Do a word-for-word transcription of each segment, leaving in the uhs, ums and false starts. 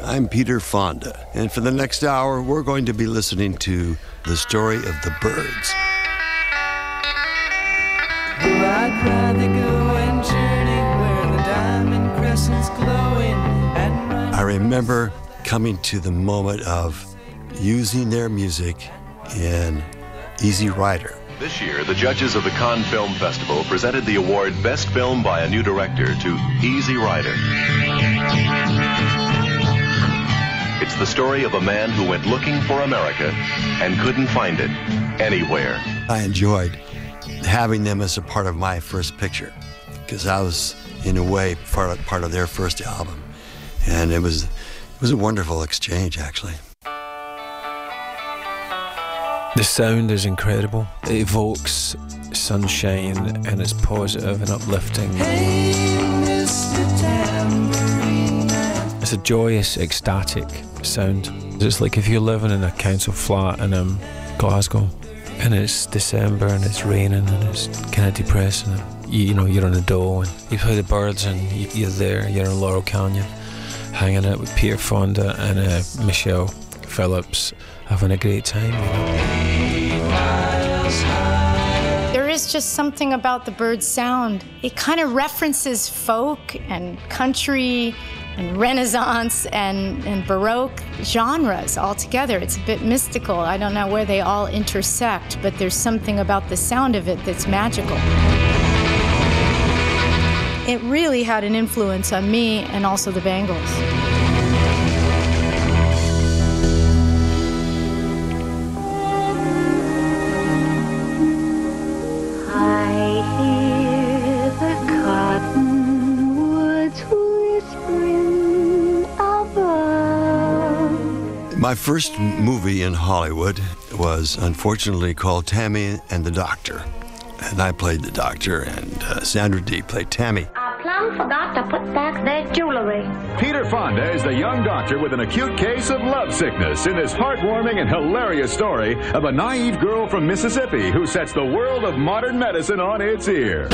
I'm Peter Fonda, and for the next hour, we're going to be listening to the story of the Byrds. Oh, I'd rather go and journey where the diamond crescent's glowing and run. I remember coming to the moment of using their music in Easy Rider. This year, the judges of the Cannes Film Festival presented the award Best Film by a New Director to Easy Rider. It's the story of a man who went looking for America and couldn't find it anywhere. I enjoyed having them as a part of my first picture because I was, in a way, part of, part of their first album. And it was, it was a wonderful exchange, actually. The sound is incredible. It evokes sunshine and it's positive and uplifting. Hey, Mister Tambourine Man. It's a joyous, ecstatic sound. It's like if you're living in a council flat in um, Glasgow and it's December and it's raining and it's kind of depressing. And you, you know, you're on a dole and you play the Byrds and you, you're there, you're in Laurel Canyon, hanging out with Peter Fonda and uh, Michelle Phillips, having a great time, you know. There is just something about the Byrds sound. It kind of references folk and country and Renaissance and, and Baroque genres all together. It's a bit mystical. I don't know where they all intersect, but there's something about the sound of it that's magical. It really had an influence on me and also the Bangles. My first movie in Hollywood was unfortunately called Tammy and the Doctor. And I played the doctor, and uh, Sandra Dee played Tammy. I plumb forgot to put back their jewelry. Peter Fonda is the young doctor with an acute case of love sickness in this heartwarming and hilarious story of a naive girl from Mississippi who sets the world of modern medicine on its ear.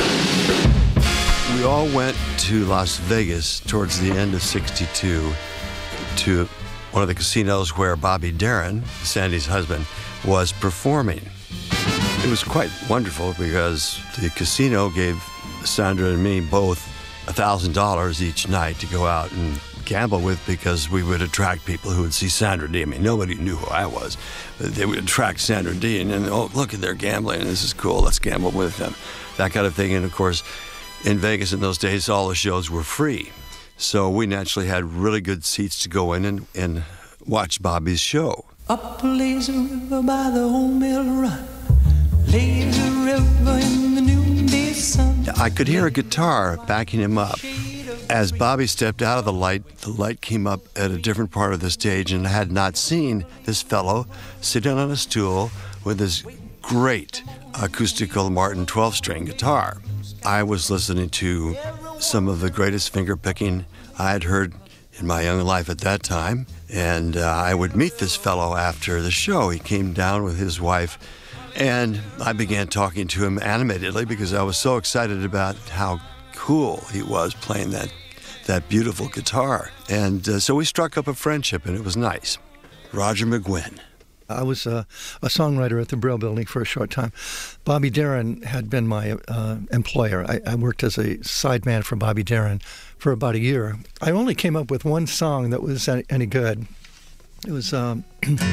We all went to Las Vegas towards the end of sixty-two to one of the casinos where Bobby Darin, Sandy's husband, was performing. It was quite wonderful because the casino gave Sandra and me both one thousand dollars each night to go out and gamble with because we would attract people who would see Sandra Dee. I mean, nobody knew who I was. But they would attract Sandra Dee and then, oh, look, they're gambling, and this is cool, let's gamble with them. That kind of thing. And of course, in Vegas in those days, all the shows were free. So we naturally had really good seats to go in and, and watch Bobby's show. Up a lazy river by the old mill run, lazy river in the noonday sun. I could hear a guitar backing him up. As Bobby stepped out of the light, the light came up at a different part of the stage, and I had not seen this fellow sitting on a stool with this great acoustical Martin twelve-string guitar. I was listening to some of the greatest finger-picking I had heard in my young life at that time, and uh, I would meet this fellow after the show. He came down with his wife, and I began talking to him animatedly because I was so excited about how cool he was playing that, that beautiful guitar. And uh, so we struck up a friendship, and it was nice. Roger McGuinn. I was uh, a songwriter at the Brill Building for a short time. Bobby Darin had been my uh, employer. I, I worked as a sideman for Bobby Darin for about a year. I only came up with one song that was any, any good. It was um,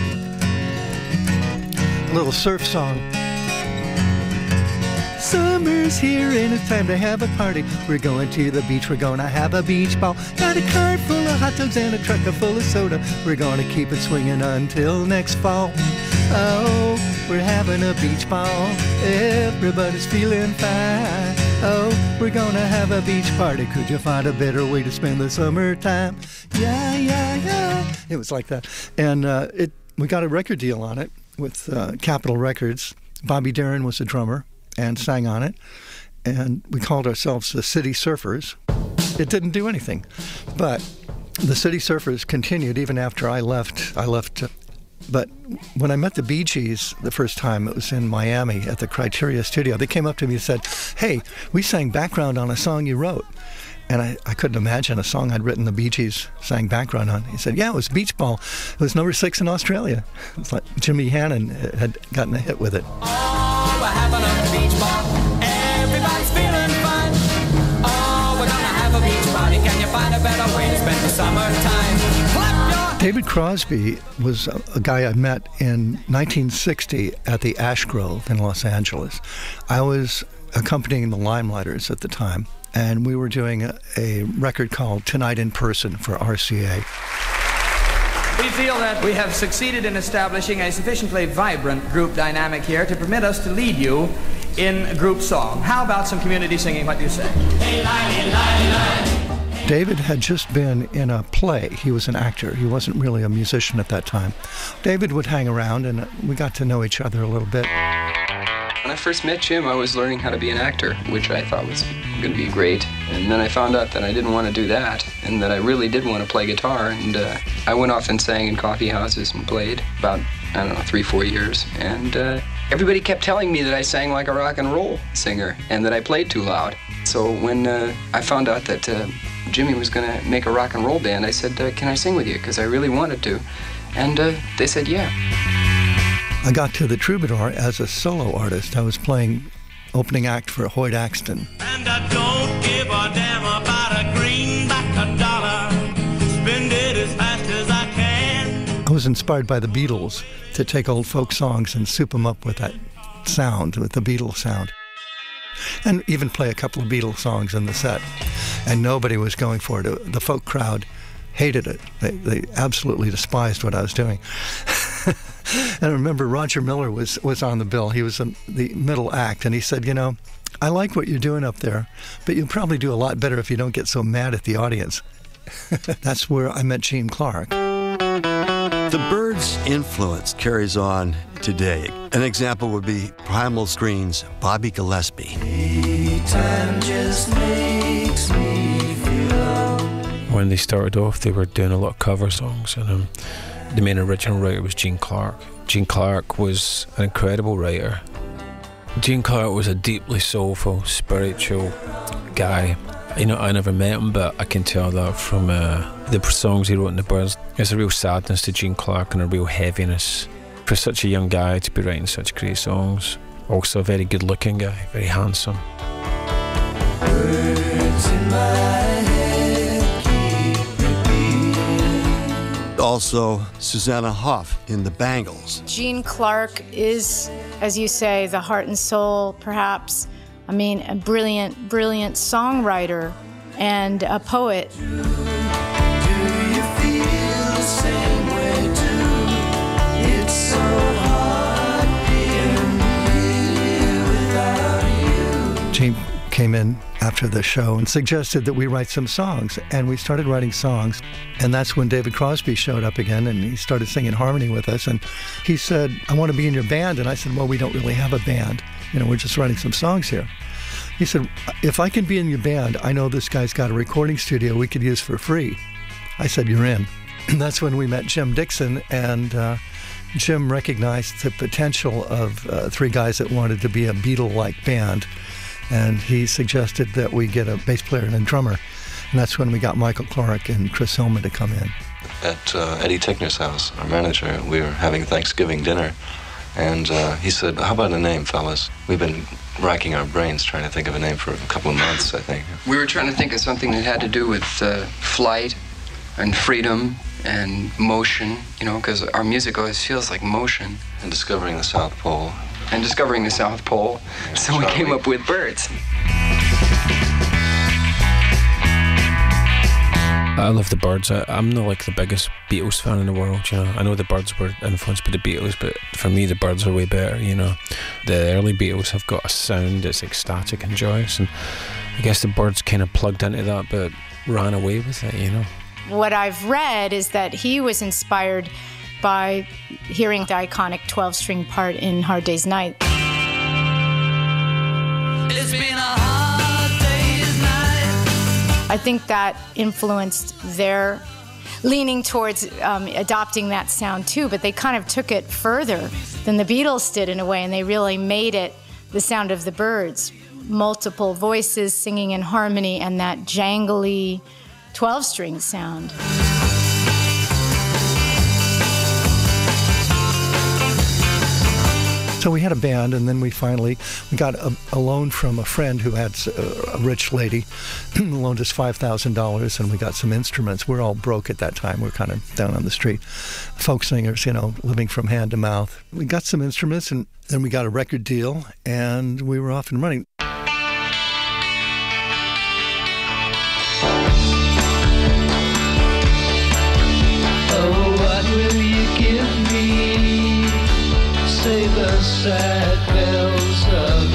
a little surf song. Summer's here and it's time to have a party. We're going to the beach, we're gonna have a beach ball. Got a car full of hot dogs and a truck full of soda. We're gonna keep it swinging until next fall. Oh, we're having a beach ball. Everybody's feeling fine. Oh, we're gonna have a beach party. Could you find a better way to spend the summertime? Yeah, yeah, yeah. It was like that. And uh, it we got a record deal on it with uh, Capitol Records. Bobby Darin was the drummer and sang on it, and we called ourselves the City Surfers. It didn't do anything, but the City Surfers continued even after I left. I left, but when I met the Bee Gees the first time, it was in Miami at the Criteria Studio. They came up to me and said, "Hey, we sang background on a song you wrote." And I, I couldn't imagine a song I'd written the Bee Gees sang background on. He said, yeah, it was Beach Ball. It was number six in Australia. It's like Jimmy Hannon had gotten a hit with it. Oh, we're having a beach ball. Everybody's feeling fine. Oh, we're gonna have a beach party. Can you find a better way to spend the summertime? Clap your... David Crosby was a, a guy I met in nineteen sixty at the Ash Grove in Los Angeles. I was accompanying the Limelighters at the time, and we were doing a, a record called Tonight in Person for R C A. We feel that we have succeeded in establishing a sufficiently vibrant group dynamic here to permit us to lead you in a group song. How about some community singing? What do you say? Hey, lie, lie, lie. David had just been in a play. He was an actor. He wasn't really a musician at that time. David would hang around, and we got to know each other a little bit. When I first met Jim, I was learning how to be an actor, which I thought was going to be great. And then I found out that I didn't want to do that, and that I really did want to play guitar. And uh, I went off and sang in coffee houses and played about, I don't know, three, four years. And uh, everybody kept telling me that I sang like a rock and roll singer and that I played too loud. So when uh, I found out that uh, Jimmy was going to make a rock and roll band, I said, uh, can I sing with you? Because I really wanted to. And uh, they said, yeah. I got to the Troubadour as a solo artist. I was playing opening act for Hoyt Axton. And I don't give a damn about a greenback a dollar. Spend it as fast as I can. I was inspired by the Beatles to take old folk songs and soup them up with that sound, with the Beatles sound. And even play a couple of Beatles songs in the set. And nobody was going for it. The folk crowd hated it. They, they absolutely despised what I was doing. And I remember Roger Miller was, was on the bill. He was in the middle act, and he said, you know, I like what you're doing up there, but you'll probably do a lot better if you don't get so mad at the audience. That's where I met Gene Clark. The Byrds' influence carries on today. An example would be Primal Screen's Bobby Gillespie. Time just makes me feel. When they started off, they were doing a lot of cover songs, and um, the main original writer was Gene Clark. Gene Clark was an incredible writer. Gene Clark was a deeply soulful, spiritual guy. You know, I never met him, but I can tell that from uh, the songs he wrote in the Byrds. There's a real sadness to Gene Clark and a real heaviness. For such a young guy to be writing such great songs. Also a very good-looking guy, very handsome. Words in my head keep repeating. Also, Susanna Hoff in The Bangles. Gene Clark is, as you say, the heart and soul, perhaps. I mean, a brilliant, brilliant songwriter and a poet. Do you feel the same way too? It's so hard being here without you. Gene came in after the show and suggested that we write some songs, and we started writing songs. And that's when David Crosby showed up again, and he started singing harmony with us. And he said, I want to be in your band. And I said, well, we don't really have a band. You know, we're just writing some songs here. He said, if I can be in your band, I know this guy's got a recording studio we could use for free. I said, you're in. And that's when we met Jim Dixon, and uh, Jim recognized the potential of uh, three guys that wanted to be a Beatle-like band. And he suggested that we get a bass player and a drummer. And that's when we got Michael Clark and Chris Hillman to come in. At uh, Eddie Tickner's house, our manager, we were having Thanksgiving dinner. And uh, he said, how about a name, fellas? We've been racking our brains trying to think of a name for a couple of months, I think. We were trying to think of something that had to do with uh, flight and freedom and motion, you know, because our music always feels like motion. And discovering the South Pole. And discovering the South Pole. Yeah, so we Charlie. came up with Byrds. I love the Byrds. I, I'm not like the biggest Beatles fan in the world, you know. I know the Byrds were influenced by the Beatles, but for me the Byrds are way better, you know. The early Beatles have got a sound that's ecstatic and joyous, and I guess the Byrds kind of plugged into that but ran away with it, you know. What I've read is that he was inspired by hearing the iconic twelve-string part in Hard Day's Night. It's been a hard day's night. I think that influenced their leaning towards um, adopting that sound too, but they kind of took it further than the Beatles did in a way, and they really made it the sound of the Byrds. multiple voices singing in harmony and that jangly twelve-string sound. So we had a band, and then we finally we got a, a loan from a friend who had a, a rich lady, loaned us five thousand dollars, and we got some instruments. We're all broke at that time. We're kind of down on the street. Folk singers, you know, living from hand to mouth. We got some instruments, and then we got a record deal, and we were off and running. Oh, what will you give me? Say the sad bells of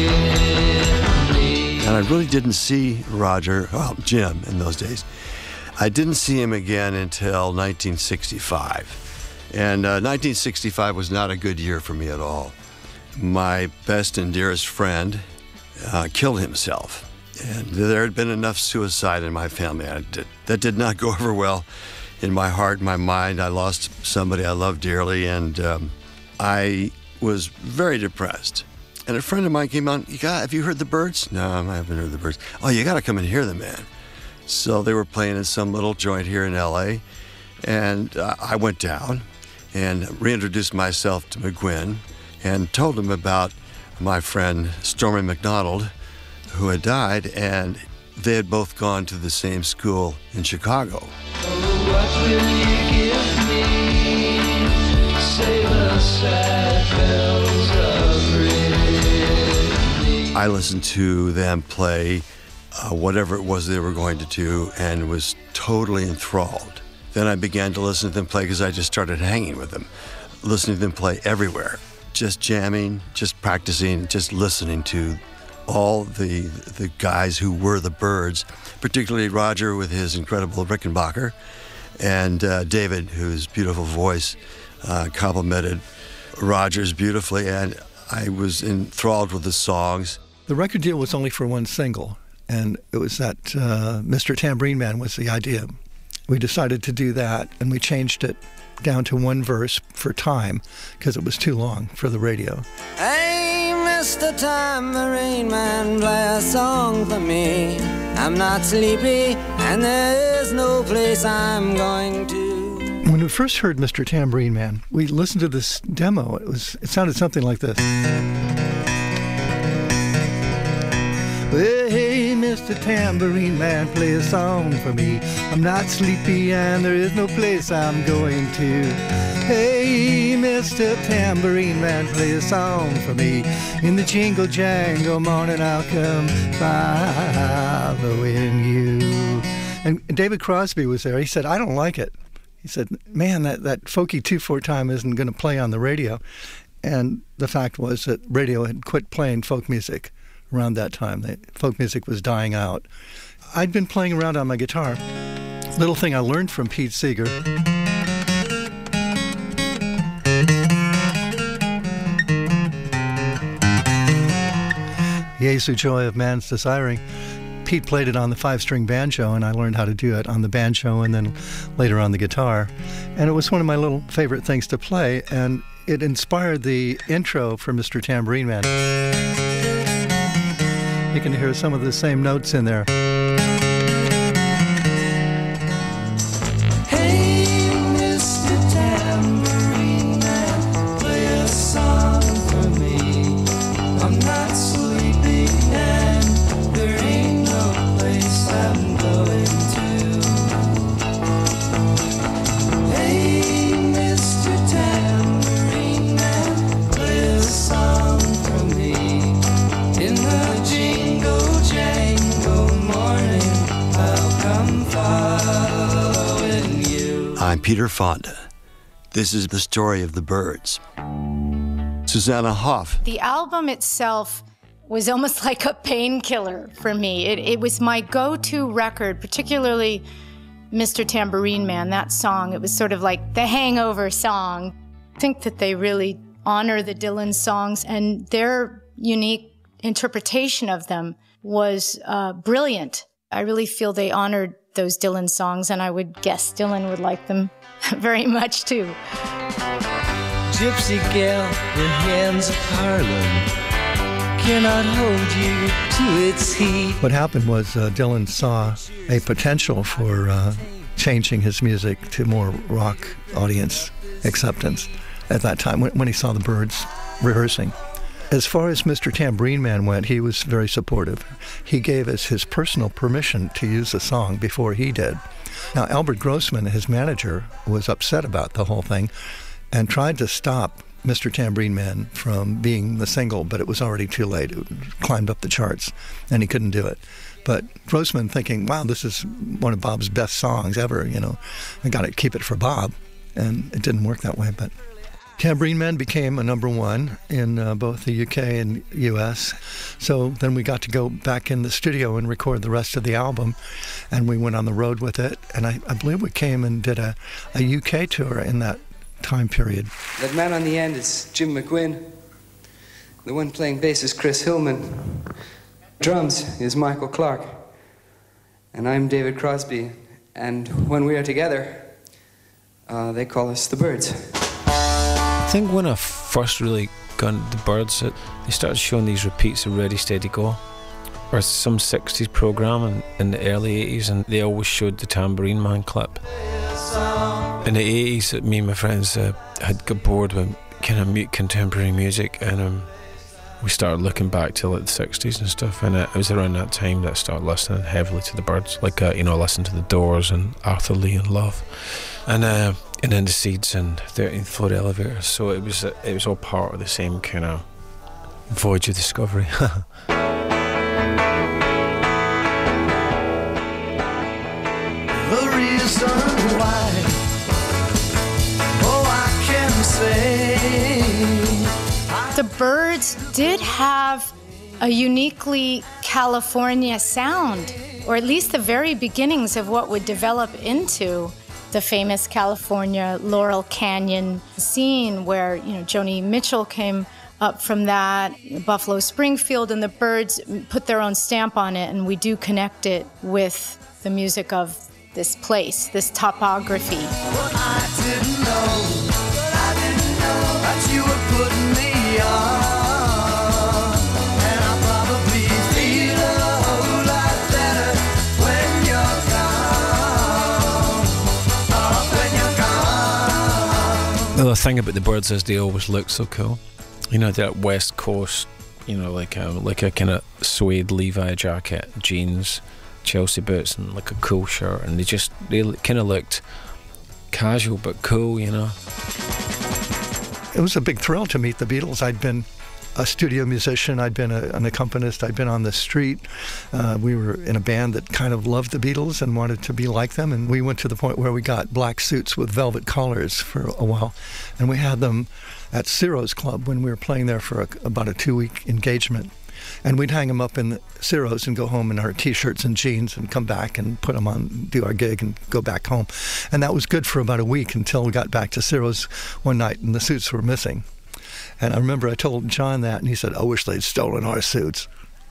Brittany. And I really didn't see Roger, well, Jim in those days. I didn't see him again until nineteen sixty-five. And uh, nineteen sixty-five was not a good year for me at all. My best and dearest friend uh, killed himself. And there had been enough suicide in my family. I did, that did not go over well in my heart, my mind. I lost somebody I loved dearly, and um, I was very depressed. And a friend of mine came on, you got, have you heard the Byrds? No, I haven't heard the Byrds. Oh, you got to come and hear them, man. So they were playing in some little joint here in L A, and uh, I went down and reintroduced myself to McGuinn and told him about my friend Stormy McDonald, who had died, and they had both gone to the same school in Chicago. Oh, what will you give me? Say the sad bells of Brittany. I listened to them play uh, whatever it was they were going to do and was totally enthralled. Then I began to listen to them play because I just started hanging with them, listening to them play everywhere, just jamming, just practicing, just listening to all the the guys who were the Byrds, particularly Roger with his incredible Rickenbacker, and uh, David, whose beautiful voice uh, complemented Roger's beautifully, and I was enthralled with the songs. The record deal was only for one single, and it was that uh, Mister Tambourine Man was the idea. We decided to do that, and we changed it down to one verse for time because it was too long for the radio. Hey, Mister Tambourine Man, play a song for me. I'm not sleepy, and there is no place I'm going to. When we first heard Mister Tambourine Man, we listened to this demo. It was it sounded something like this. Well, hey, Mister Tambourine Man, play a song for me. I'm not sleepy and there is no place I'm going to. Hey, Mister Tambourine Man, play a song for me. In the jingle jangle morning I'll come following you. And David Crosby was there. He said, I don't like it. He said, man, that, that folky two four time isn't going to play on the radio. And the fact was that radio had quit playing folk music around that time. The folk music was dying out. I'd been playing around on my guitar. Little thing I learned from Pete Seeger. Yesu Joy of Man's Desiring. Pete played it on the five-string banjo, and I learned how to do it on the banjo and then later on the guitar. And it was one of my little favorite things to play, and it inspired the intro for Mister Tambourine Man. You can hear some of the same notes in there. Hey, Mister Tambourine Man, play a song for me. I'm not sleepy and there ain't no place I'm going to. Hey, Mister Tambourine Man, play a song for me. In the jingle jangle morning, I'll come following you. I'm Peter Fonda. This is the story of the Byrds. Susanna Hoff. The album itself was almost like a painkiller for me. It, it was my go-to record, particularly Mister Tambourine Man, that song. It was sort of like the hangover song. I think that they really honor the Dylan songs, and their unique interpretation of them was uh, brilliant. I really feel they honored those Dylan songs, and I would guess Dylan would like them very much too. Gypsy gal in hands of Harlem, cannot hold you to its heat. What happened was uh, Dylan saw a potential for uh, changing his music to more rock audience acceptance at that time when, when he saw the Byrds rehearsing. As far as Mister Tambourine Man went, he was very supportive. He gave us his personal permission to use the song before he did. Now, Albert Grossman, his manager, was upset about the whole thing and tried to stop Mister Tambourine Man from being the single, but it was already too late. It climbed up the charts, and he couldn't do it. But Grossman thinking, wow, this is one of Bob's best songs ever, you know, I got to keep it for Bob. And it didn't work that way, but Tambourine Man became a number one in uh, both the U K and U S. So then we got to go back in the studio and record the rest of the album, and we went on the road with it. And I, I believe we came and did a, a U K tour in that time period. That man on the end is Jim McGuinn. The one playing bass is Chris Hillman. Drums is Michael Clark. And I'm David Crosby. And when we are together, uh, they call us the Byrds. I think when I first really got into the Byrds, it, they started showing these repeats of Ready, Steady, Go, or some sixties program in, in the early eighties, and they always showed the Tambourine Man clip. In the eighties, me and my friends uh, had got bored with kind of mute contemporary music, and um, we started looking back to like the sixties and stuff, and uh, it was around that time that I started listening heavily to the Byrds, like uh, you know, I listened to the Doors and Arthur Lee and Love, and uh, and then the Seeds and thirteenth Floor Elevator. So it was uh, it was all part of the same kind of voyage of discovery. The reason why, oh, I can say. The Byrds did have a uniquely California sound, or at least the very beginnings of what would develop into the famous California Laurel Canyon scene, where, you know, Joni Mitchell came up from that, Buffalo Springfield, and the Byrds put their own stamp on it, and we do connect it with the music of this place, this topography. Well, I didn't know, I didn't know that you were putting me on, and I probably feel a whole lot better when you're gone, oh, when you're gone. Well, the thing about the Byrds is they always look so cool. You know, that West Coast, you know, like a, like a kind of suede Levi jacket, jeans, Chelsea boots, and like a cool shirt, and they just they kind of looked casual but cool, you know. It was a big thrill to meet the Beatles. I'd been a studio musician, I'd been a, an accompanist, I'd been on the street. Uh, we were in a band that kind of loved the Beatles and wanted to be like them, and we went to the point where we got black suits with velvet collars for a while, and we had them at Ciro's Club when we were playing there for a, about a two-week engagement. And we'd hang them up in the Ciro's and go home in our T-shirts and jeans and come back and put them on, do our gig and go back home. And that was good for about a week until we got back to Ciro's one night and the suits were missing. And I remember I told John that, and he said, I wish they'd stolen our suits.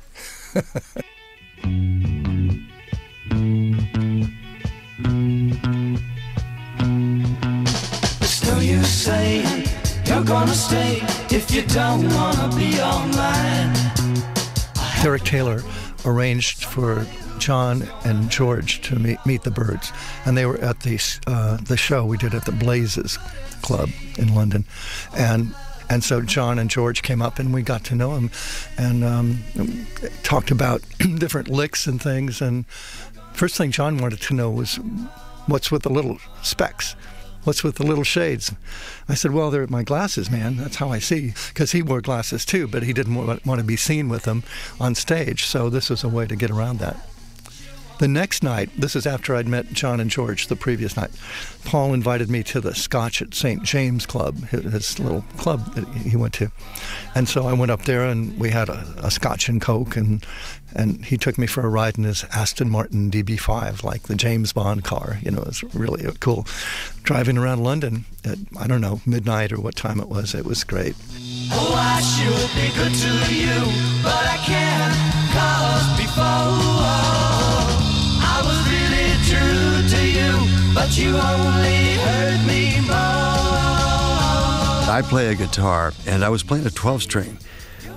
Still you say you're gonna stay if you don't wanna be online. Derek Taylor arranged for John and George to meet, meet the Byrds, and they were at the uh, the show we did at the Blazes Club in London, and and so John and George came up and we got to know him, and um, talked about different licks and things. And first thing John wanted to know was, what's with the little specs? What's with the little shades? I said, well, they're my glasses, man. That's how I see. Because he wore glasses too, but he didn't want, want to be seen with them on stage. So this was a way to get around that. The next night, this is after I'd met John and George the previous night, Paul invited me to the Scotch at Saint James Club, his little club that he went to. And so I went up there and we had a, a Scotch and Coke, and and he took me for a ride in his Aston Martin D B five, like the James Bond car. You know, it was really cool. Driving around London at, I don't know, midnight or what time it was. It was great. Oh, I should be good to you, but I can't, 'cause before I was really true to you, but you only hurt me more. I play a guitar, and I was playing a twelve string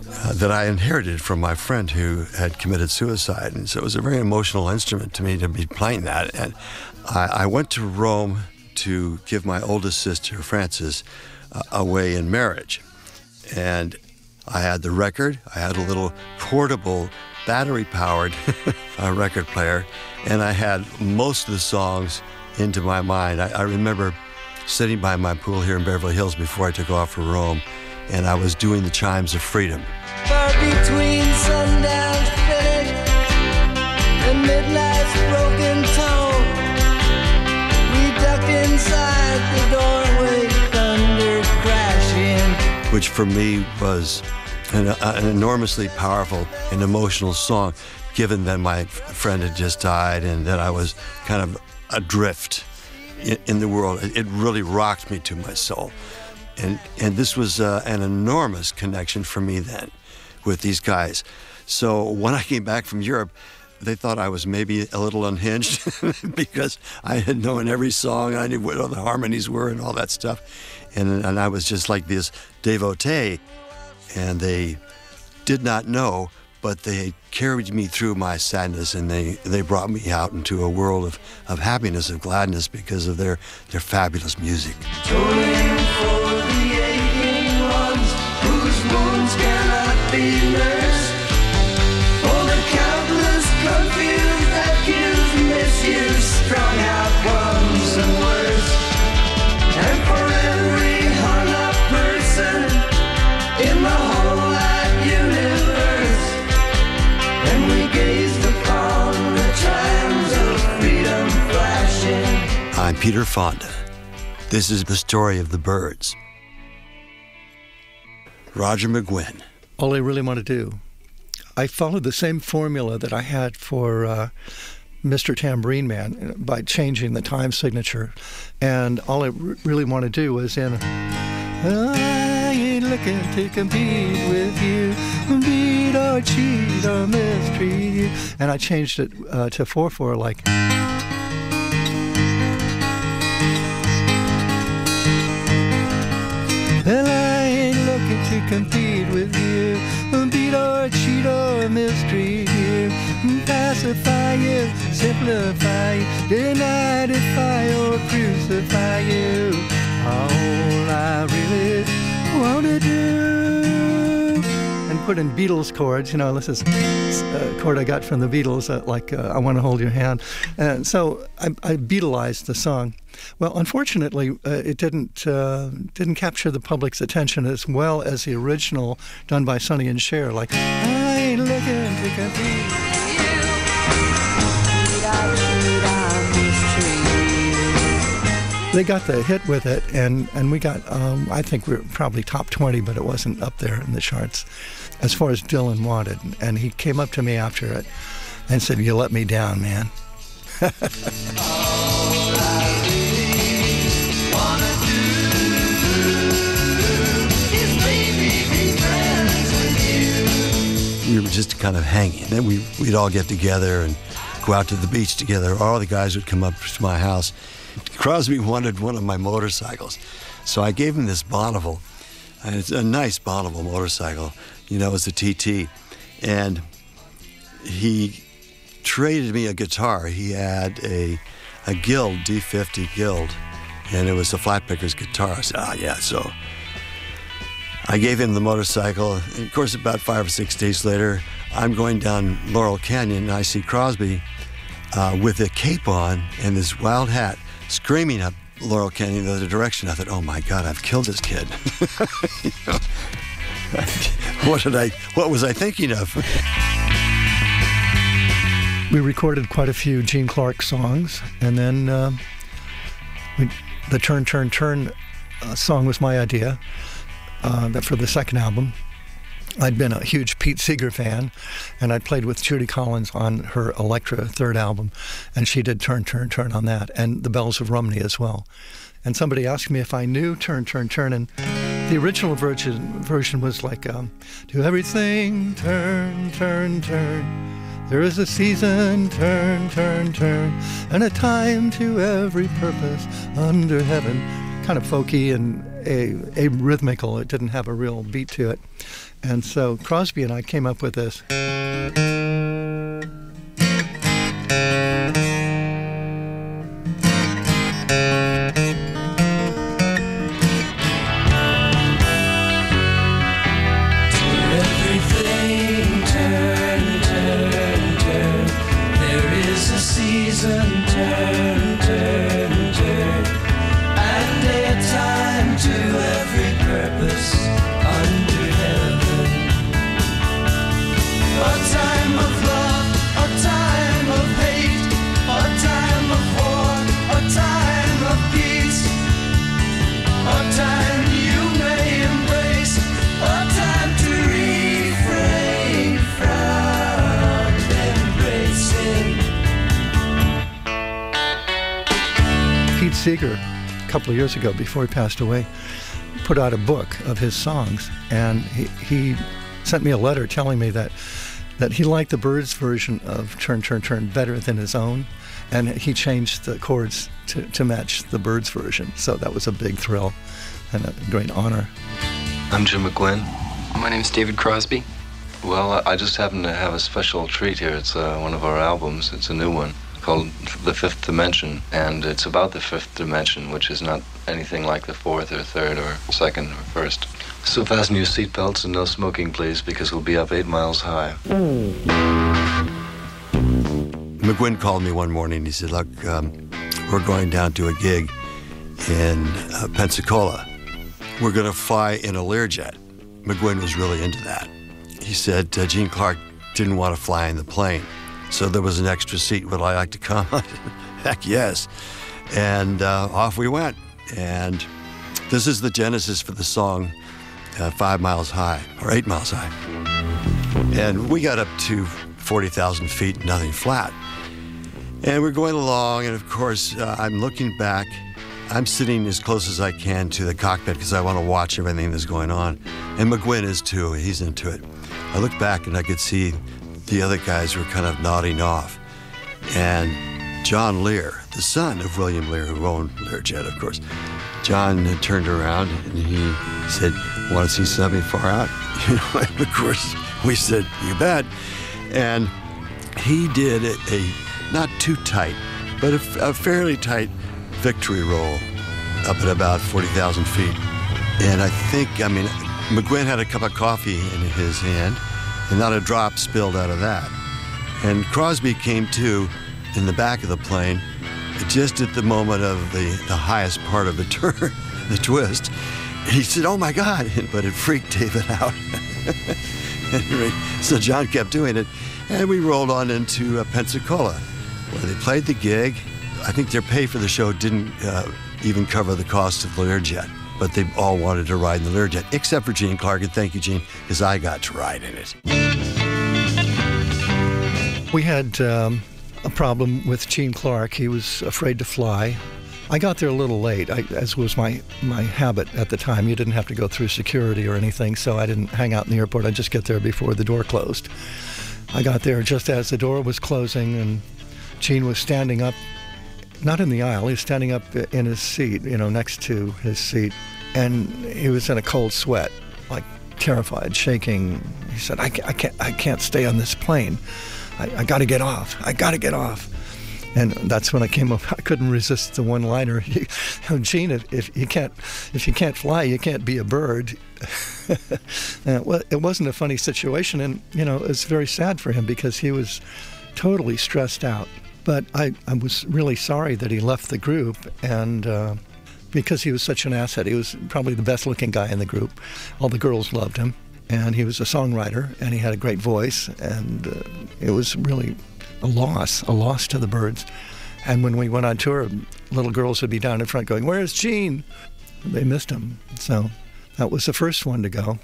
uh, that I inherited from my friend who had committed suicide. And so it was a very emotional instrument to me to be playing that. And I, I went to Rome to give my oldest sister, Frances, uh, away in marriage. And I had the record. I had a little portable, battery-powered uh, record player, and I had most of the songs into my mind. I, I remember sitting by my pool here in Beverly Hills before I took off for Rome, and I was doing the Chimes of Freedom. Far between sundown's fitting and midnight's broken tone, we ducked inside the doorway, thunder crashing. Which for me was an, an enormously powerful and emotional song, given that my friend had just died and that I was kind of adrift in, in the world. It, it really rocked me to my soul. And, and this was uh, an enormous connection for me then with these guys. So when I came back from Europe, they thought I was maybe a little unhinged because I had known every song, I knew what all the harmonies were and all that stuff. And, and I was just like this devotee. And they did not know, but they carried me through my sadness, and they, they brought me out into a world of, of happiness, of gladness, because of their, their fabulous music. Tolling for the aching ones whose wounds cannot be nursed, for the countless confused, accused, misused, strung out ones and worse, and for every hung up person in the whole wide universe. And we gazed upon the chimes of freedom flashing. I'm Peter Fonda. This is the story of the Byrds. Roger McGuinn. All I really want to do, I followed the same formula that I had for uh, Mister Tambourine Man by changing the time signature. And all I r- really want to do was in... I ain't looking to compete with you, beat or cheat or mistreat you. And I changed it uh, to four four, like. Well, I ain't looking to compete with you, beat or cheat or mistreat you, pacify you, simplify you, deny, defy or crucify you. All I really want to do. And put in Beatles chords, you know, this is a chord I got from the Beatles, uh, like uh, I Want to Hold Your Hand. And so I, I Beatlized the song. Well, unfortunately, uh, it didn't uh, didn't capture the public's attention as well as the original done by Sonny and Cher, like, I ain't looking to compete. They got the hit with it, and, and we got, um, I think we were probably top twenty, but it wasn't up there in the charts as far as Dylan wanted. And he came up to me after it and said, "You let me down, man." We were just kind of hanging. Then we, we'd all get together and go out to the beach together. All the guys would come up to my house. Crosby wanted one of my motorcycles, so I gave him this Bonneville. And it's a nice Bonneville motorcycle, you know, it's a T T. And he traded me a guitar. He had a a Guild, D fifty Guild, and it was a Flatpicker's guitar. I said, ah, yeah, so I gave him the motorcycle. And of course, about five or six days later, I'm going down Laurel Canyon, and I see Crosby uh, with a cape on and this wild hat, screaming up Laurel Canyon the other direction. I thought, oh my God, I've killed this kid. You know, what did I, what was I thinking of? We recorded quite a few Gene Clark songs, and then uh, we, the Turn, Turn, Turn uh, song was my idea uh, that for the second album. I'd been a huge Pete Seeger fan, and I'd played with Judy Collins on her Elektra third album, and she did Turn, Turn, Turn on that, and The Bells of Rumney as well. And somebody asked me if I knew Turn, Turn, Turn, and the original version, version was like, um, do everything turn, turn, turn. There is a season, turn, turn, turn, and a time to every purpose under heaven. Kind of folky and a, a rhythmical. It didn't have a real beat to it. And so Crosby and I came up with this. Seeger, a couple of years ago, before he passed away, put out a book of his songs, and he, he sent me a letter telling me that that he liked the Byrds version of Turn, Turn, Turn better than his own, and he changed the chords to, to match the Byrds version. So that was a big thrill and a great honor. I'm Jim McGuinn. My name's David Crosby. Well, I just happen to have a special treat here. It's uh, one of our albums. It's a new one, called The Fifth Dimension, and it's about the fifth dimension, which is not anything like the fourth or third or second or first. So fasten your seatbelts and no smoking, please, because we'll be up eight miles high. McGuinn called me one morning. He said, look, um, we're going down to a gig in uh, Pensacola. We're going to fly in a Learjet. McGuinn was really into that. He said uh, Gene Clark didn't want to fly in the plane. So there was an extra seat. Would I like to come? Heck yes. And uh, off we went. And this is the genesis for the song uh, Five Miles High, or Eight Miles High. And we got up to forty thousand feet, nothing flat. And we're going along, and of course, uh, I'm looking back. I'm sitting as close as I can to the cockpit because I want to watch everything that's going on. And McGuinn is too. He's into it. I look back, and I could see the other guys were kind of nodding off. And John Lear, the son of William Lear, who owned Learjet, of course, John turned around and he said, want to see something far out? You know, and of course, we said, you bet. And he did a, a not too tight, but a, a fairly tight victory roll up at about forty thousand feet. And I think, I mean, McGuinn had a cup of coffee in his hand, and not a drop spilled out of that. And Crosby came to in the back of the plane just at the moment of the, the highest part of the turn, the twist. He said, oh my God, but it freaked David out. Anyway, so John kept doing it, and we rolled on into uh, Pensacola, where they played the gig. I think their pay for the show didn't uh, even cover the cost of the Learjet, but they all wanted to ride in the Learjet, except for Gene Clark, and thank you, Gene, because I got to ride in it. We had um, a problem with Gene Clark. He was afraid to fly. I got there a little late, I, as was my, my habit at the time. You didn't have to go through security or anything, so I didn't hang out in the airport. I'd just get there before the door closed. I got there just as the door was closing, and Gene was standing up, not in the aisle, he was standing up in his seat, you know, next to his seat, and he was in a cold sweat, like terrified, shaking. He said, I, I can't, I can't stay on this plane. I, I got to get off. I got to get off. And that's when I came up. I couldn't resist the one-liner. Gene, if, if you can't, if you can't fly, you can't be a bird. And well, it wasn't a funny situation, and you know, it was very sad for him because he was totally stressed out. But I, I was really sorry that he left the group, and uh, because he was such an asset. He was probably the best-looking guy in the group. All the girls loved him, and he was a songwriter, and he had a great voice, and uh, it was really a loss, a loss to the Byrds. And when we went on tour, little girls would be down in front going, "Where's Gene?" They missed him. So that was the first one to go.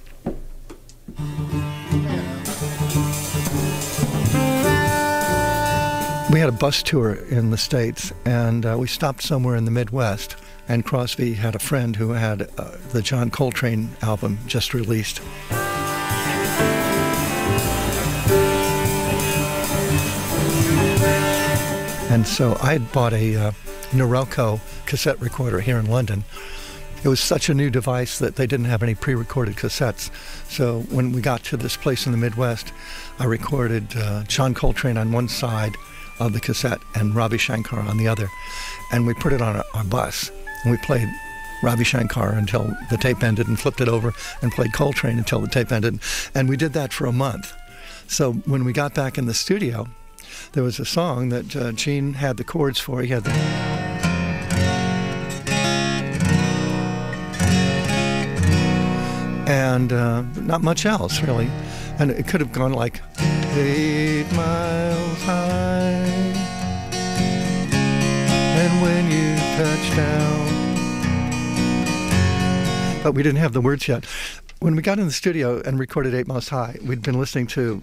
We had a bus tour in the States, and uh, we stopped somewhere in the Midwest, and Crosby had a friend who had uh, the John Coltrane album just released. And so I had bought a uh, Norelco cassette recorder here in London, it was such a new device that they didn't have any pre-recorded cassettes. So when we got to this place in the Midwest, I recorded uh, John Coltrane on one side of the cassette and Ravi Shankar on the other. And we put it on our, our bus, and we played Ravi Shankar until the tape ended and flipped it over and played Coltrane until the tape ended. And we did that for a month. So when we got back in the studio, there was a song that uh, Gene had the chords for. He had the... And uh, not much else, really. And it could have gone like, eight miles high, and when you touch down. But we didn't have the words yet. When we got in the studio and recorded Eight Miles High, we'd been listening to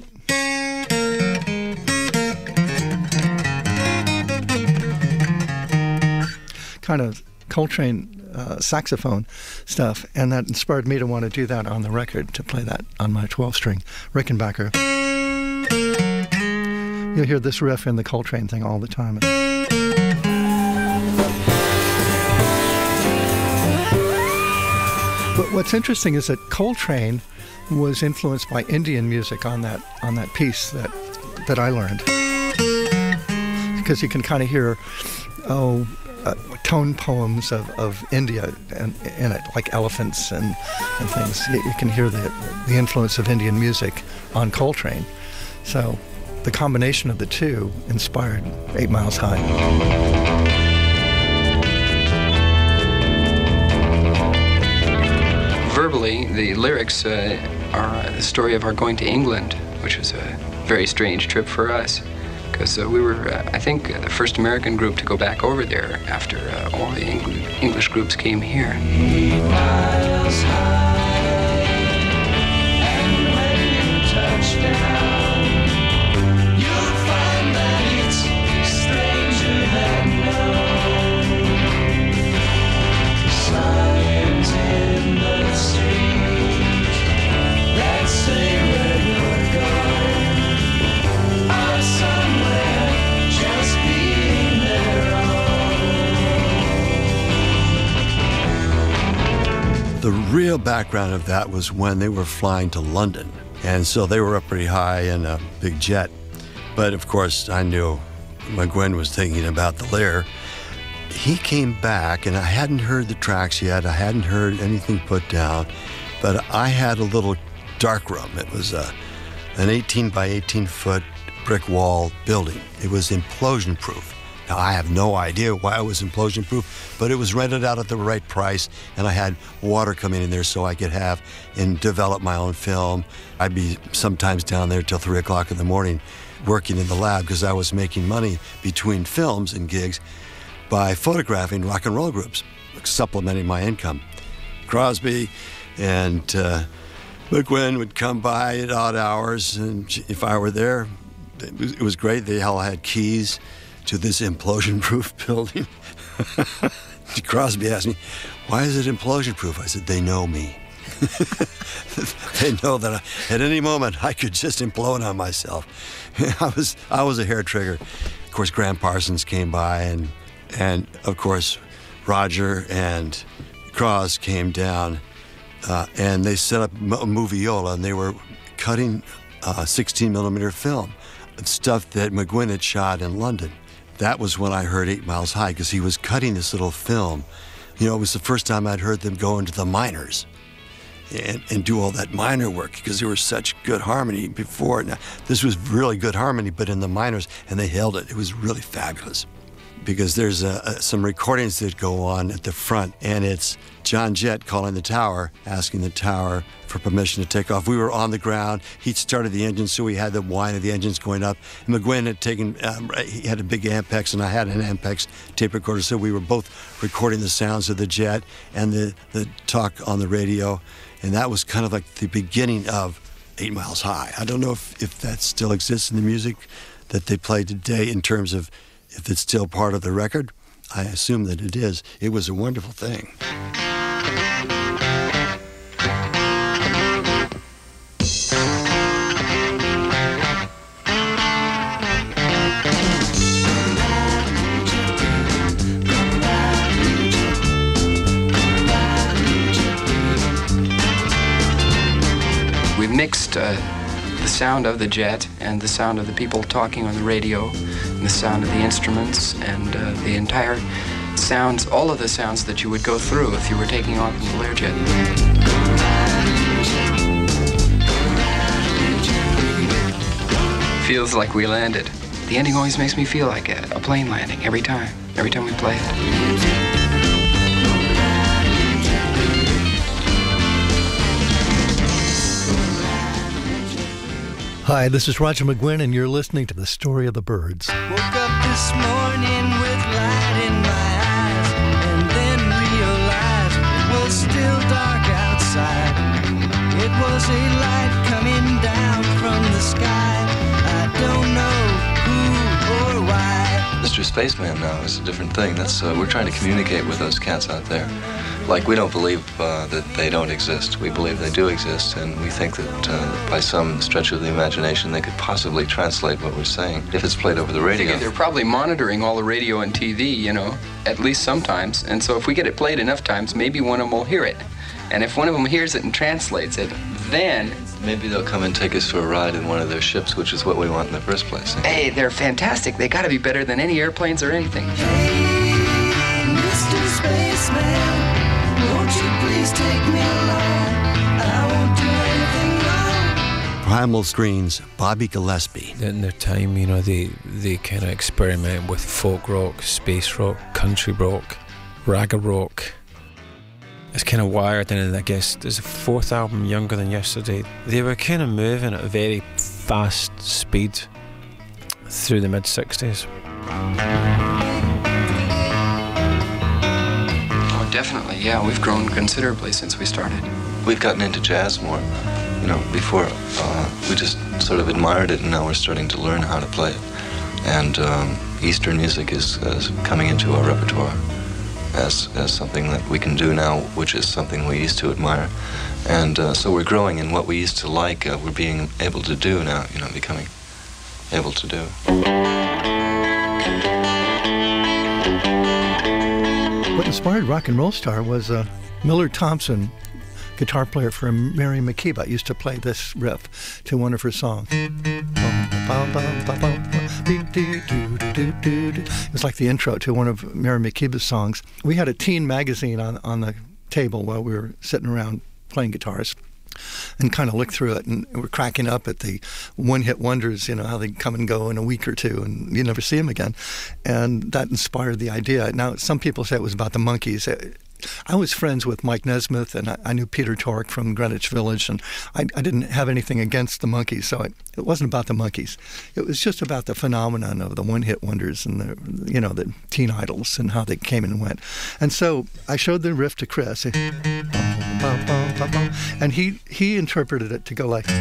kind of Coltrane uh, saxophone stuff, and that inspired me to want to do that on the record, to play that on my twelve-string Rickenbacker. You'll hear this riff in the Coltrane thing all the time. But what's interesting is that Coltrane was influenced by Indian music on that on that piece that that I learned, because you can kind of hear oh uh, tone poems of, of India and in it, like elephants and, and things. You, you can hear the the influence of Indian music on Coltrane. So the combination of the two inspired Eight Miles High. Verbally, the lyrics uh, are the story of our going to England, which was a very strange trip for us, because uh, we were, uh, I think, uh, the first American group to go back over there after uh, all the Eng- English groups came here. Eight miles high, and when you touch down, you'll find that it's stranger than known. Signs in the street that say where you're going, or somewhere just being their own. The real background of that was when they were flying to London. And so they were up pretty high in a big jet. But of course, I knew McGuinn was thinking about the Lear. He came back, and I hadn't heard the tracks yet. I hadn't heard anything put down. But I had a little dark room. It was a, an eighteen by eighteen foot brick wall building. It was implosion proof. Now, I have no idea why it was implosion proof, but it was rented out at the right price, and I had water coming in there so I could have and develop my own film. I'd be sometimes down there till three o'clock in the morning working in the lab, because I was making money between films and gigs by photographing rock and roll groups, supplementing my income. Crosby and uh, McGuinn would come by at odd hours, and if I were there, it was, it was great. They all had keys to this implosion-proof building. Crosby asked me, why is it implosion-proof? I said, they know me. They know that I, at any moment I could just implode on myself. I was I was a hair trigger. Of course, Graham Parsons came by, and and of course, Roger and Cross came down, uh, and they set up a moviola, and they were cutting uh, sixteen millimeter film, stuff that McGuinn had shot in London. That was when I heard Eight Miles High, because he was cutting this little film. You know, it was the first time I'd heard them go into the minors and, and do all that minor work, because there was such good harmony before. Now, this was really good harmony, but in the minors, and they held it. It was really fabulous, because there's a, a, some recordings that go on at the front, and it's John Jett calling the tower, asking the tower for permission to take off. We were on the ground. He'd started the engine, so we had the whine of the engines going up. And McGuinn had taken, um, he had a big Ampex, and I had an Ampex tape recorder, so we were both recording the sounds of the jet and the, the talk on the radio. And that was kind of like the beginning of Eight Miles High. I don't know if, if that still exists in the music that they play today in terms of if it's still part of the record. I assume that it is. It was a wonderful thing. mixed uh, the sound of the jet and the sound of the people talking on the radio and the sound of the instruments and uh, the entire sounds, all of the sounds that you would go through if you were taking off in the Learjet. Feels like we landed. The ending always makes me feel like a, a plane landing every time, every time we play it. Hi, this is Roger McGuinn, and you're listening to The Story of the Byrds. Woke up this morning with light in my eyes, and then realized it was still dark outside. It was a light coming down from the sky. I don't know who or why. Mister Spaceman now is a different thing. That's uh, we're trying to communicate with those cats out there. Like, we don't believe uh, that they don't exist. We believe they do exist, and we think that uh, by some stretch of the imagination they could possibly translate what we're saying if it's played over the radio. They're probably monitoring all the radio and T V, you know, at least sometimes. And so if we get it played enough times, maybe one of them will hear it. And if one of them hears it and translates it, then... maybe they'll come and take us for a ride in one of their ships, which is what we want in the first place. Hey, they're fantastic. They gotta be better than any airplanes or anything. Hey, Mister Spaceman, won't you please take me along? I won't do anything wrong. Primal Screens, Bobby Gillespie. In their time, you know, they, they kind of experiment with folk rock, space rock, country rock, ragga rock. It's kind of wired in, and I guess there's a fourth album, Younger Than Yesterday. They were kind of moving at a very fast speed through the mid sixties. Oh, definitely, yeah. We've grown considerably since we started. We've gotten into jazz more. You know, before uh, we just sort of admired it, and now we're starting to learn how to play it. And um, Eastern music is, is coming into our repertoire as as something that we can do now, which is something we used to admire. And uh, so we're growing in what we used to like, uh, we're being able to do now, you know, becoming able to do. What inspired Rock and Roll Star was uh, Miller Thompson, guitar player for Mary McKeeba, used to play this riff to one of her songs. It was like the intro to one of Mary McKeeba's songs. We had a teen magazine on, on the table while we were sitting around playing guitars, and kind of looked through it, and we're cracking up at the one-hit wonders, you know, how they come and go in a week or two, and you never see them again. And that inspired the idea. Now, some people say it was about the Monkees. I was friends with Mike Nesmith, and I, I knew Peter Tork from Greenwich Village, and I, I didn't have anything against the Monkees, so it, it wasn't about the Monkees. It was just about the phenomenon of the one-hit wonders and the, you know, the teen idols and how they came and went. And so I showed the riff to Chris, and he he interpreted it to go like.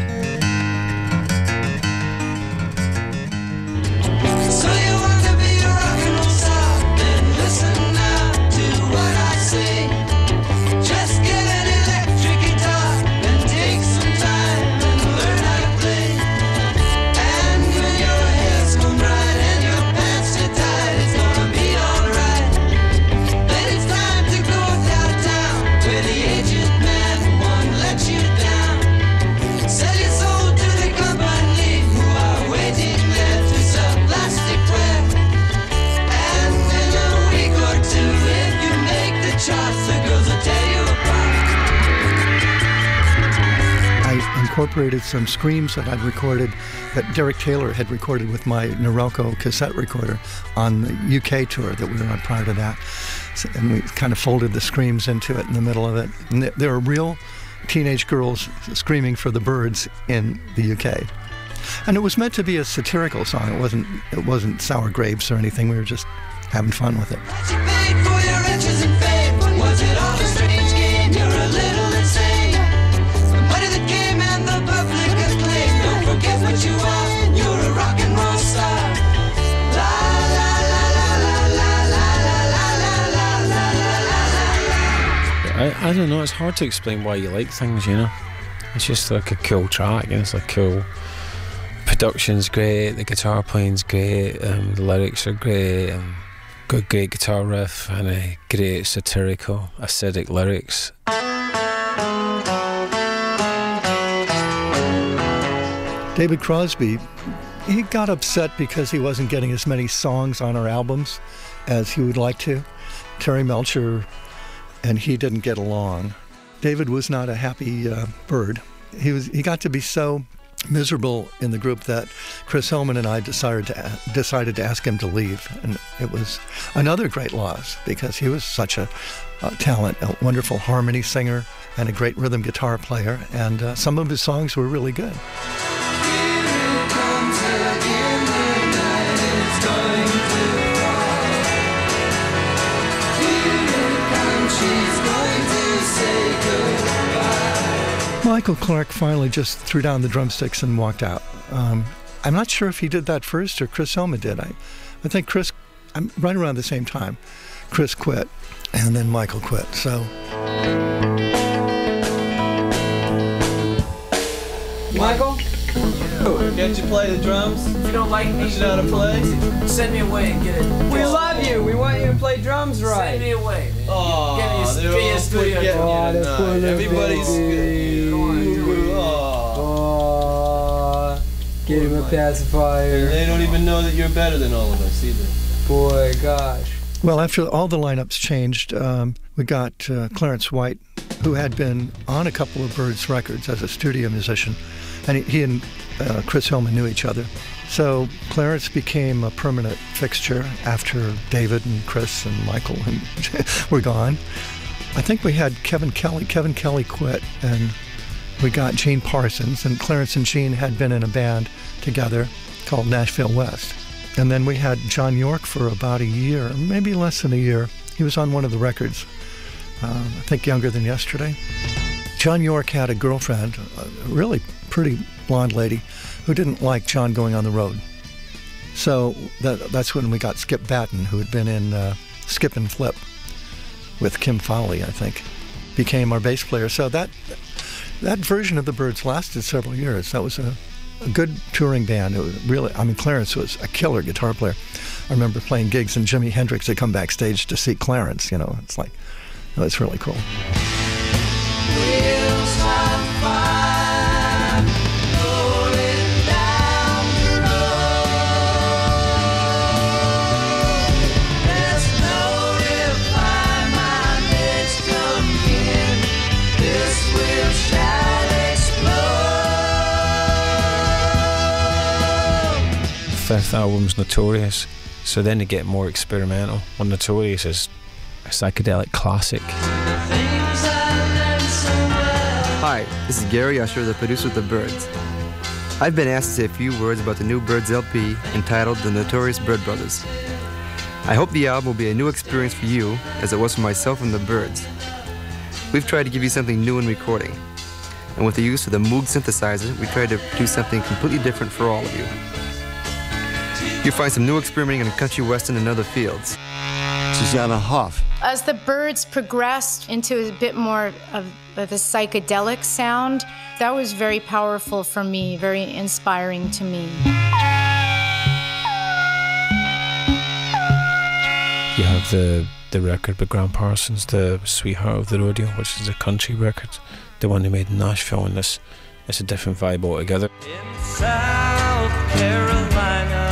Incorporated some screams that I'd recorded, that Derek Taylor had recorded with my Norelco cassette recorder on the U K tour that we were on prior to that. So, and we kind of folded the screams into it in the middle of it. And there were real teenage girls screaming for the Byrds in the U K. And it was meant to be a satirical song. It wasn't, it wasn't sour grapes or anything. We were just having fun with it. I, I don't know, it's hard to explain why you like things, you know. It's just like a cool track, and it's like cool. Production's great, the guitar playing's great, um, the lyrics are great, and good great guitar riff and a great satirical, acidic lyrics. David Crosby, he got upset because he wasn't getting as many songs on our albums as he would like to. Terry Melcher and he didn't get along. David was not a happy uh, bird. He was. He got to be so miserable in the group that Chris Hillman and I decided to decided to ask him to leave, and it was another great loss because he was such a, a talent, a wonderful harmony singer, and a great rhythm guitar player, and uh, some of his songs were really good. Michael Clarke finally just threw down the drumsticks and walked out. Um, I'm not sure if he did that first or Chris Hillman did. I, I think Chris, I'm right around the same time, Chris quit, and then Michael quit. So. Michael? Oh, can't you play the drums? If you don't like me, you know how to play? Send me away and get it. We love you. We want you to play drums right. Send me away, man. Oh, get me, they're get all a studio. getting Oh, you tonight. Everybody's good. Oh, get him a pacifier. They don't even know that you're better than all of us either. Boy, gosh. Well, after all the lineups changed, um, we got uh, Clarence White, who had been on a couple of Byrds records as a studio musician, and he, he and uh, Chris Hillman knew each other. So Clarence became a permanent fixture after David and Chris and Michael were gone. I think we had Kevin Kelly. Kevin Kelly quit, and we got Gene Parsons, and Clarence and Gene had been in a band together called Nashville West. And then we had John York for about a year, maybe less than a year. He was on one of the records, uh, I think Younger Than Yesterday. John York had a girlfriend, a really pretty blonde lady, who didn't like John going on the road. So that, that's when we got Skip Batten, who had been in uh, Skip and Flip with Kim Fowley, I think, became our bass player. So that that version of the Byrds lasted several years. That was a, a good touring band. It was really, I mean, Clarence was a killer guitar player. I remember playing gigs and Jimi Hendrix had come backstage to see Clarence, you know. It's like, it was really cool. Wheels on fire, rolling down the road. There's no refinement, it's come in. This wheel shall explode. Fifth album's Notorious, so then they get more experimental. Well, Notorious is a psychedelic classic. Hi, this is Gary Usher, the producer of the Byrds. I've been asked to say a few words about the new Byrds L P entitled The Notorious Byrd Brothers. I hope the album will be a new experience for you, as it was for myself and the Byrds. We've tried to give you something new in recording, and with the use of the Moog synthesizer, we tried to do something completely different for all of you. You'll find some new experimenting in country western and other fields. Susanna Hoff. As the Byrds progressed into a bit more of, of the psychedelic sound, that was very powerful for me, very inspiring to me. You have the, the record by Graham Parsons, the Sweetheart of the Rodeo, which is a country record. The one they made in Nashville, and this, it's a different vibe altogether. In South Carolina,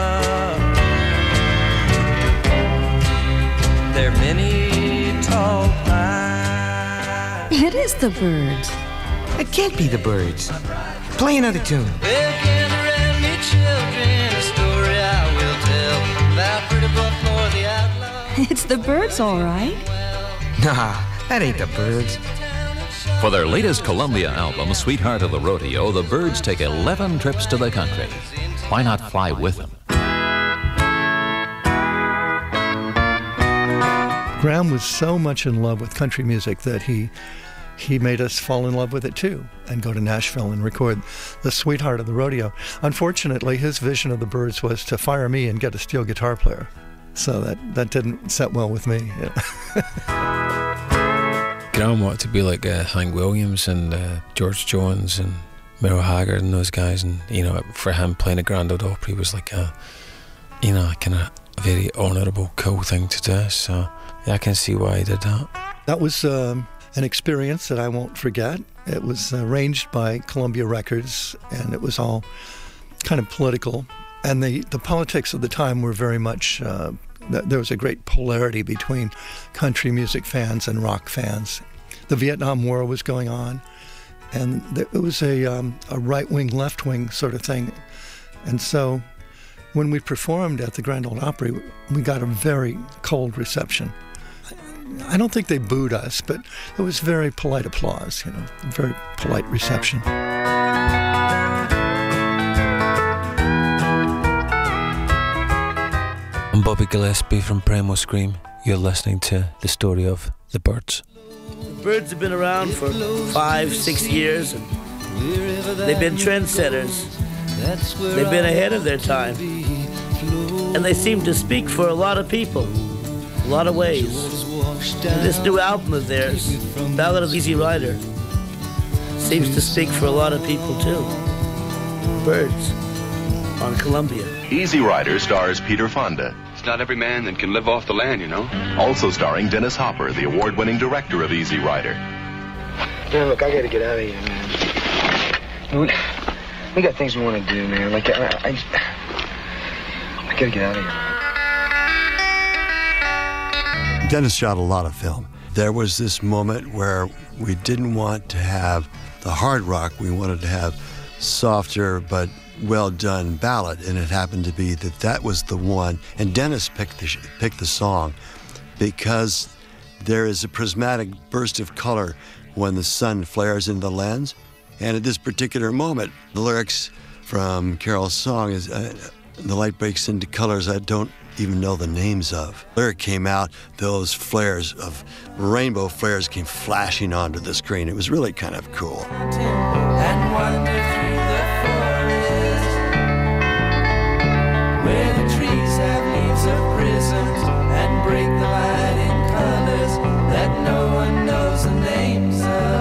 there are many tall pines. It is the Byrds. It can't be the Byrds. Play another tune. Well, gather round me, children, a story I will tell about pretty Buffalo the outlaw. It's the Byrds, all right. Nah, that ain't the Byrds. For their latest Columbia album, Sweetheart of the Rodeo, the Byrds take eleven trips to the country. Why not fly with them? Graham was so much in love with country music that he he made us fall in love with it too and go to Nashville and record the Sweetheart of the Rodeo. Unfortunately, his vision of the Byrds was to fire me and get a steel guitar player. So that, that didn't set well with me. Graham wanted to be like uh, Hank Williams and uh, George Jones and Merle Haggard and those guys, and you know, for him playing a Grand Ole Opry was like a, you know, kind of a very honourable, cool thing to do. So yeah, I can see why he did that. That was um, an experience that I won't forget. It was arranged by Columbia Records, and it was all kind of political. And the, the politics of the time were very much, uh, there was a great polarity between country music fans and rock fans. The Vietnam War was going on, and it was a, um, a right-wing, left-wing sort of thing. And so when we performed at the Grand Ole Opry, we got a very cold reception. I don't think they booed us, but it was very polite applause, you know, very polite reception. I'm Bobby Gillespie from Primo Scream. You're listening to the story of the Byrds. The Byrds have been around for five, six years, and they've been trendsetters. They've been ahead of their time, and they seem to speak for a lot of people, a lot of ways. And this new album of theirs, Ballad of Easy Rider, seems to speak for a lot of people too. Byrds on Columbia. Easy Rider stars Peter Fonda. It's not every man that can live off the land, you know. Also starring Dennis Hopper, the award-winning director of Easy Rider. Man, look, I gotta get out of here, man. We, we got things we want to do, man. Like, I, I, I gotta get out of here. Dennis shot a lot of film. There was this moment where we didn't want to have the hard rock. We wanted to have softer but well-done ballad, and it happened to be that that was the one. And Dennis picked the, picked the song because there is a prismatic burst of color when the sun flares into the lens. And at this particular moment, the lyrics from Carol's song is, uh, the light breaks into colors I don't even know the names of. The lyric came out, those flares of rainbow flares came flashing onto the screen. It was really kind of cool. And wander through the forest, where the trees have leaves of prisms and break the light in colors that no one knows the names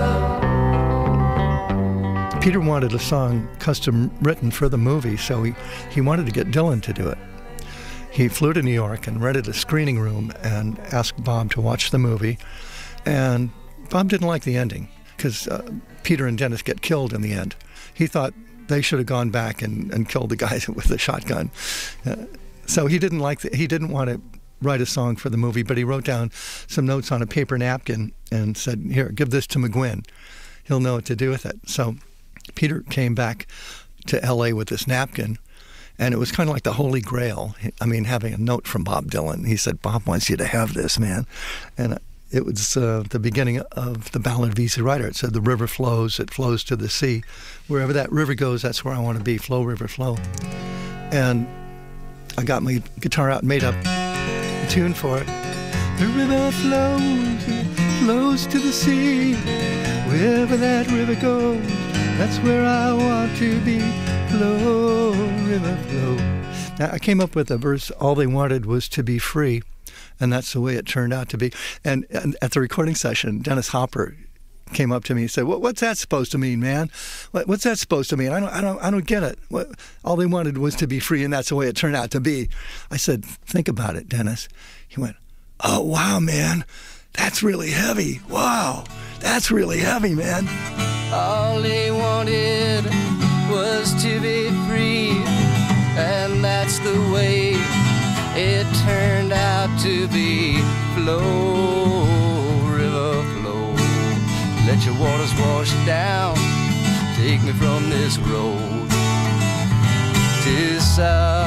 of. Peter wanted a song custom written for the movie, so he, he wanted to get Dylan to do it. He flew to New York and rented a screening room and asked Bob to watch the movie. And Bob didn't like the ending because uh, Peter and Dennis get killed in the end. He thought they should have gone back and, and killed the guy with the shotgun. Uh, so he didn't like the, he didn't want to write a song for the movie, but he wrote down some notes on a paper napkin and said, "Here, give this to McGuinn. He'll know what to do with it." So Peter came back to L A with this napkin. And it was kind of like the Holy Grail. I mean, having a note from Bob Dylan. He said, "Bob wants you to have this, man." And it was uh, the beginning of the Ballad of Easy Rider. It said, "The river flows, it flows to the sea. Wherever that river goes, that's where I want to be. Flow, river, flow." And I got my guitar out and made up a tune for it. The river flows, it flows to the sea. Wherever that river goes, that's where I want to be. Flow, river, flow. Now, I came up with a verse, all they wanted was to be free, and that's the way it turned out to be. And, and at the recording session, Dennis Hopper came up to me and said, what, what's that supposed to mean, man? What, what's that supposed to mean? I don't, I don't, I don't get it. What, all they wanted was to be free, and that's the way it turned out to be. I said, think about it, Dennis. He went, oh, wow, man, that's really heavy. Wow, that's really heavy, man. All they wanted was to be free, and that's the way it turned out to be. Flow, river, flow, let your waters wash down, take me from this road to some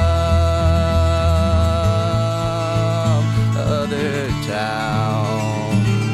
other town.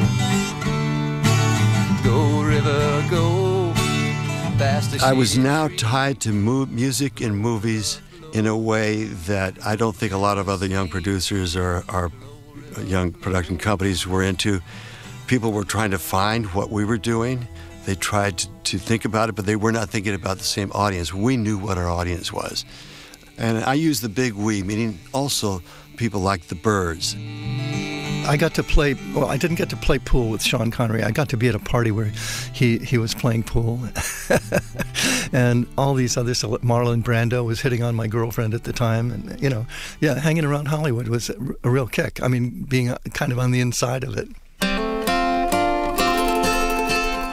Go, river, go. I was now tied to mu- music and movies in a way that I don't think a lot of other young producers or, or young production companies were into. People were trying to find what we were doing. They tried to, to think about it, but they were not thinking about the same audience. We knew what our audience was. And I use the big we, meaning also people like the Byrds. I got to play, well, I didn't get to play pool with Sean Connery. I got to be at a party where he, he was playing pool. And all these others, Marlon Brando was hitting on my girlfriend at the time. And, you know, yeah, hanging around Hollywood was a real kick. I mean, being kind of on the inside of it.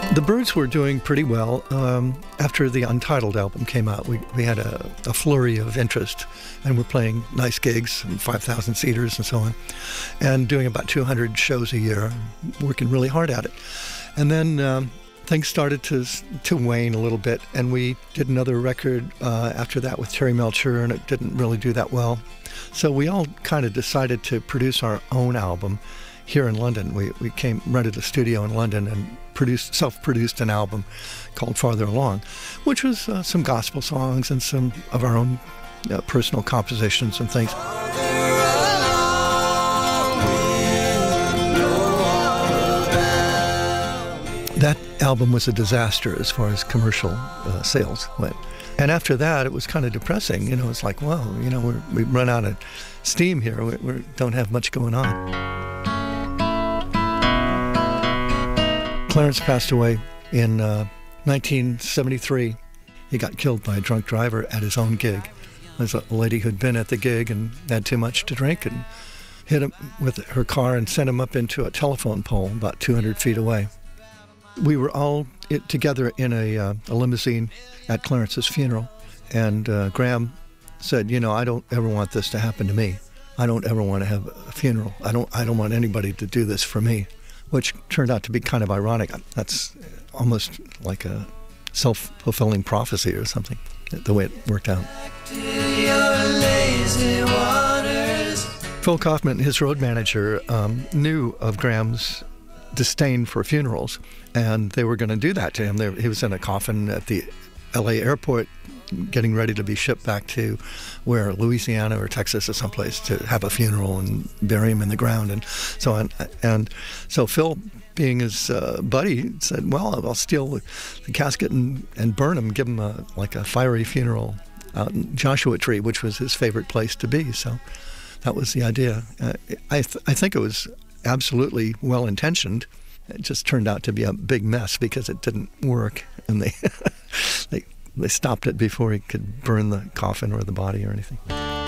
The Byrds were doing pretty well. Um, after the Untitled album came out, we, we had a, a flurry of interest, and we're playing nice gigs, and five thousand seaters and so on, and doing about two hundred shows a year, working really hard at it. And then um, things started to to wane a little bit, and we did another record uh, after that with Terry Melcher, and it didn't really do that well. So we all kind of decided to produce our own album here in London. We, we came, rented a studio in London and produced, self-produced an album called Farther Along, which was uh, some gospel songs and some of our own uh, personal compositions and things. That album was a disaster as far as commercial uh, sales went. And after that, it was kind of depressing. You know, it's like, well, you know, we're, we've run out of steam here. We, we don't have much going on. Clarence passed away in uh, nineteen seventy-three. He got killed by a drunk driver at his own gig. There's a lady who'd been at the gig and had too much to drink and hit him with her car and sent him up into a telephone pole about two hundred feet away. We were all it, together in a, uh, a limousine at Clarence's funeral, and uh, Graham said, you know, I don't ever want this to happen to me. I don't ever want to have a funeral. I don't, I don't want anybody to do this for me, which turned out to be kind of ironic. That's almost like a self-fulfilling prophecy or something, the way it worked out. Phil Kaufman, his road manager, um, knew of Graham's disdain for funerals, and they were going to do that to him. They, he was in a coffin at the L A airport getting ready to be shipped back to where, Louisiana or Texas or someplace, to have a funeral and bury him in the ground and so on. And so Phil, being his uh, buddy, said, well, I'll steal the, the casket and, and burn him, give him a, like a fiery funeral out in Joshua Tree, which was his favorite place to be. So that was the idea. Uh, I, th- I think it was absolutely well-intentioned. It just turned out to be a big mess because it didn't work, and they they They stopped it before he could burn the coffin or the body or anything.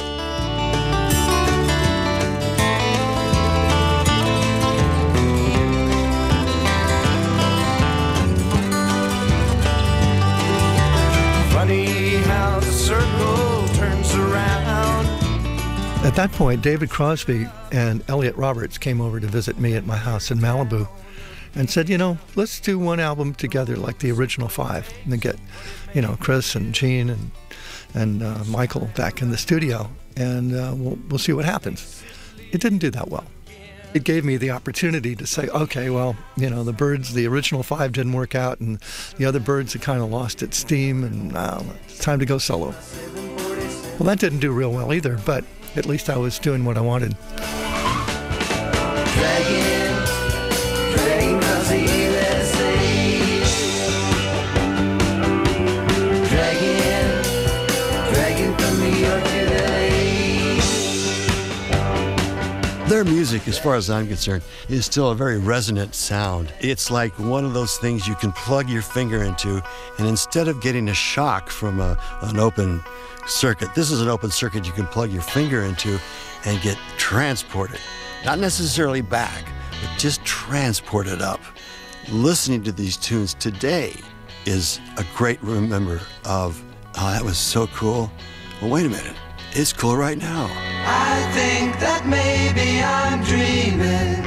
Funny how the circle turns around. At that point, David Crosby and Elliot Roberts came over to visit me at my house in Malibu and said, you know, let's do one album together like the original five, and then get, you know, Chris and Gene and and uh, Michael back in the studio, and uh, we'll we'll see what happens. It didn't do that well. It gave me the opportunity to say, okay, well, you know, the Byrds, the original five didn't work out, and the other Byrds had kind of lost its steam, and uh, it's time to go solo. Well, that didn't do real well either, but at least I was doing what I wanted. Dragging, dragging across the U S A. Dragging, dragging from New York to L A. Their music, as far as I'm concerned, is still a very resonant sound. It's like one of those things you can plug your finger into, and instead of getting a shock from a, an open circuit, this is an open circuit you can plug your finger into and get transported. Not necessarily back, but just transported up. Listening to these tunes today is a great remember of, oh, that was so cool. Well, wait a minute. It's cool right now. I think that maybe I'm dreaming.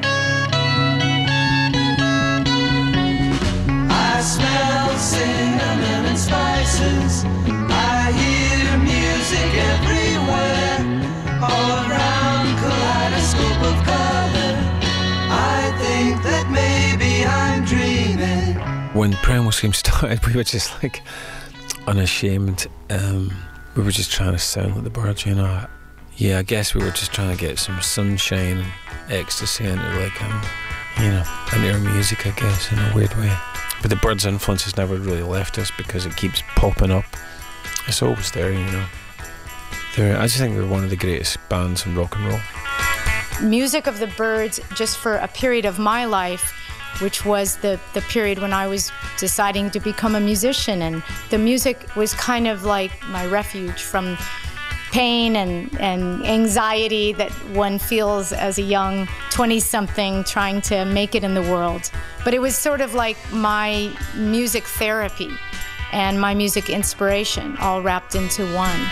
I smell cinnamon and spices. I hear music everywhere, all around, kaleidoscope of color. I think that maybe I'm dreaming. When Primal Scream started, we were just like unashamed. Um, we were just trying to sound like the Byrds, you know. Yeah, I guess we were just trying to get some sunshine and ecstasy into, like, um, you know, into our music, I guess, in a weird way. But the Byrds' influence has never really left us because it keeps popping up. It's always there, you know. They're, I just think they're one of the greatest bands in rock and roll. Music of the Byrds, just for a period of my life, which was the, the period when I was deciding to become a musician, and the music was kind of like my refuge from pain and, and anxiety that one feels as a young twenty-something trying to make it in the world. But it was sort of like my music therapy and my music inspiration all wrapped into one.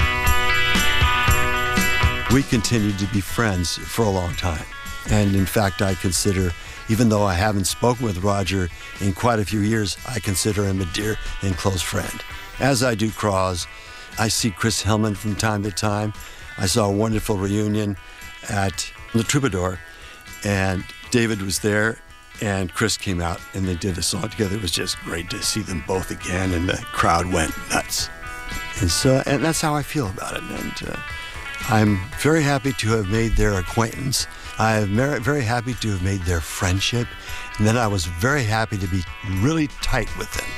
We continued to be friends for a long time. And in fact, I consider, even though I haven't spoken with Roger in quite a few years, I consider him a dear and close friend. As I do Cross, I see Chris Hillman from time to time. I saw a wonderful reunion at the Troubadour, and David was there, and Chris came out, and they did a song together. It was just great to see them both again, and the crowd went nuts. And so, and that's how I feel about it. And uh, I'm very happy to have made their acquaintance. I'm very happy to have made their friendship. And then I was very happy to be really tight with them.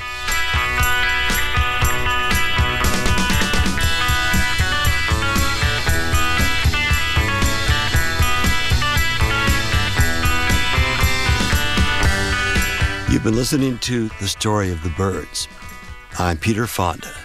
You've been listening to The Story of the Byrds. I'm Peter Fonda.